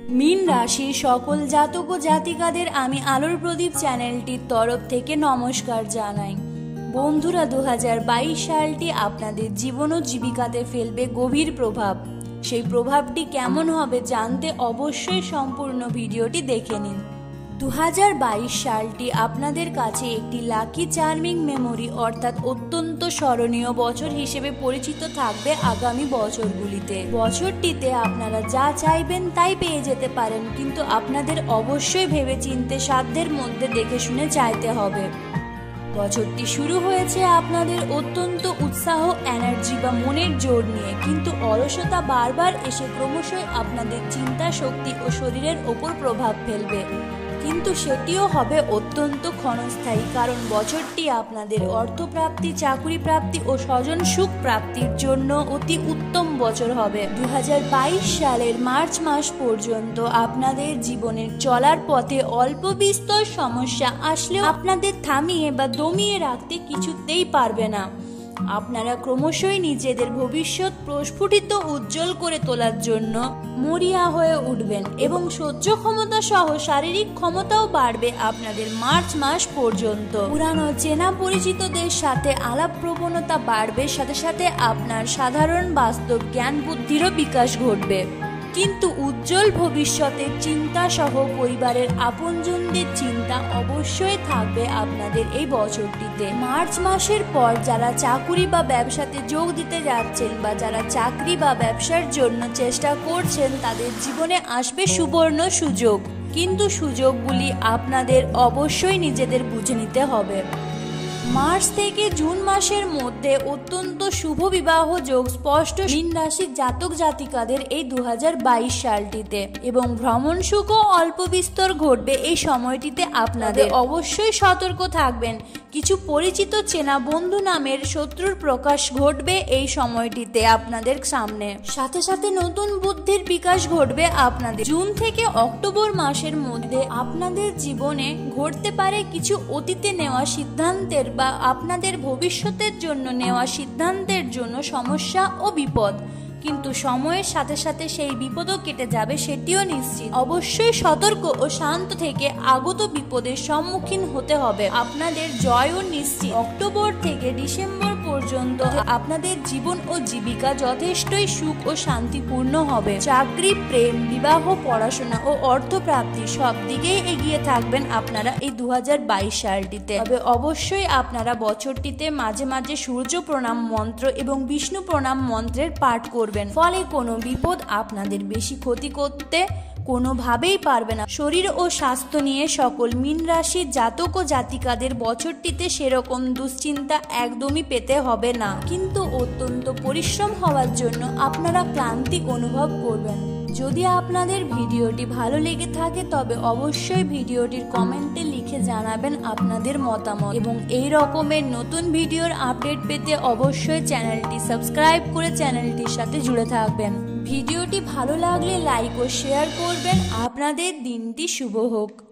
Mean राशि सकल जातक ओ जातिकादेर आमी आलोर प्रदीप चैनलटिर तरफ थेके नमस्कार जानाई। बंधुरा 2022 सालटी आपनादेर जीवन ओ जीविकाते फेलबे गभीर प्रभाव। सेई प्रभावटी केमन होबे जानते अवश्यई सम्पूर्ण भिडियोटी देखे निन। 2022 सालटी आपनादेर काछे एकटी लाकी चार्मिंग मेमोरी अर्थात अत्यंत स्मरणीय बछर हिसेबे परिचित थाकबे आगामी बछरगुलिते। बछरटीते आपनारा जा चाइबेन ताई पेये जेते पारेन, किन्तु आपनादेर अवश्यई भेबे चिंते साध्येर मध्य देखे शुने चाइते होबे। बछरटी शुरू हयेछे आपनादेर अत्यंत उत्साह एनार्जी बा मनेर जोर निये, किन्तु अलसता बारबार एसे क्रमशई आपनादेर चिंता शक्ति ओ शरीरेर ओपर प्रभाव फेलबे, किन्तु सेटिও হবে অত্যন্ত ক্ষণস্থায়ী। কারণ বছরটি আপনাদের অর্থপ্রাপ্তি, চাকরি প্রাপ্তি ও স্বজন সুখ প্রাপ্তির জন্য অতি উত্তম বছর হবে। 2022 সালের মার্চ মাস পর্যন্ত আপনাদের জীবনের চলার পথে অল্প বিস্তর সমস্যা আসলেও আপনাদের থামিয়ে বা দমিয়ে রাখতে কিছুতেই পারবে না। আপনারা ক্রমশই নিজেদের ভবিষ্যৎ প্রস্ফুটিত উজ্জ্বল করে তোলার জন্য মরিয়া হয়ে উঠবেন এবং সহ্য ক্ষমতা সহ শারীরিক ক্ষমতাও বাড়বে আপনাদের মার্চ মাস পর্যন্ত। পুরানো চেনা পরিচিতদের সাথে আলাপ প্রবণতা বাড়বে, সাথে সাথে আপনার সাধারণ বাস্তব জ্ঞান বুদ্ধিরও বিকাশ ঘটবে। কিন্তু উজ্জ্বল ভবিষ্যতের চিন্তা সহ পরিবারের আপনজনদের চিন্তা অবশ্যই থাকবে আপনাদের এই বছরটিতে। মার্চ মাসের পর যারা চাকরি বা ব্যবসাতে যোগ দিতে যাচ্ছেন বা যারা চাকরি বা ব্যবসার জন্য চেষ্টা করছেন, তাদের জীবনে আসবে সুবর্ণ সুযোগ, কিন্তু সুযোগগুলি আপনাদের অবশ্যই নিজেদের বুঝে নিতে হবে। মার্চ থেকে জুন মাসের মধ্যে অত্যন্ত শুভ বিবাহ যোগ স্পষ্ট মীন রাশির জাতক জাতিকাদের এই 2022 সালটিতে, এবং ভ্রমণ সুখও অল্প বিস্তর ঘটবে এই সময়টিতে। আপনাদের অবশ্যই সতর্ক থাকবেন, কিছু পরিচিত চেনা বন্ধু নামের শত্রুর প্রকাশ ঘটবে এই সময়টিতে আপনাদের সামনে। সাথে সাথে নতুন বুদ্ধির বিকাশ ঘটবে আপনাদের। জুন থেকে অক্টোবর মাসের মধ্যে আপনাদের জীবনে ঘটতে পারে কিছু অতীতে নেওয়া সিদ্ধান্তের বা আপনাদের ভবিষ্যতের জন্য নেওয়া সিদ্ধান্তের জন্য সমস্যা ও বিপদ, কিন্তু সময়ের সাথে সাথে সেই বিপদও কেটে যাবে, সেটিও নিশ্চিত। অবশ্যই সতর্ক ও শান্ত থেকে আগত বিপদের সম্মুখীন হতে হবে। আপনাদের জয়ও নিশ্চিত। অক্টোবর থেকে ডিসেম্বর পর্যন্ত আপনাদের জীবন ও জীবিকা যথেষ্টই সুখ ও শান্তিপূর্ণ হবে। চাকরি, প্রেম, বিবাহ, পড়াশোনা ও অর্থপ্রাপ্তি সব দিকেই এগিয়ে থাকবেন আপনারা এই 2022 সালটিতে। তবে অবশ্যই আপনারা বছরটিতে মাঝে মাঝে সূর্য প্রণাম মন্ত্র এবং বিষ্ণু প্রণাম মন্ত্রের পাঠ করবেন, ফলে কোনো বিপদ আপনাদের বেশি ক্ষতি করতে কোনোভাবেই পারবে না। শরীর ও স্বাস্থ্য নিয়ে সকল মীন রাশির জাতক ও জাতিকাদের বছরটিতে সেরকম দুশ্চিন্তা একদমই পেতে হবে না, কিন্তু অত্যন্ত পরিশ্রম হওয়ার জন্য আপনারা ক্লান্তি অনুভব করবেন। যদি আপনাদের ভিডিওটি ভালো লেগে থাকে তবে অবশ্যই ভিডিওটির কমেন্টে লিখে জানাবেন আপনাদের মতামত, এবং এই রকমের নতুন ভিডিওর আপডেট পেতে অবশ্যই চ্যানেলটি সাবস্ক্রাইব করে চ্যানেলটির সাথে জুড়ে থাকবেন। ভিডিওটি ভালো লাগলে লাইক ও শেয়ার করবেন। আপনাদের দিনটি শুভ হোক।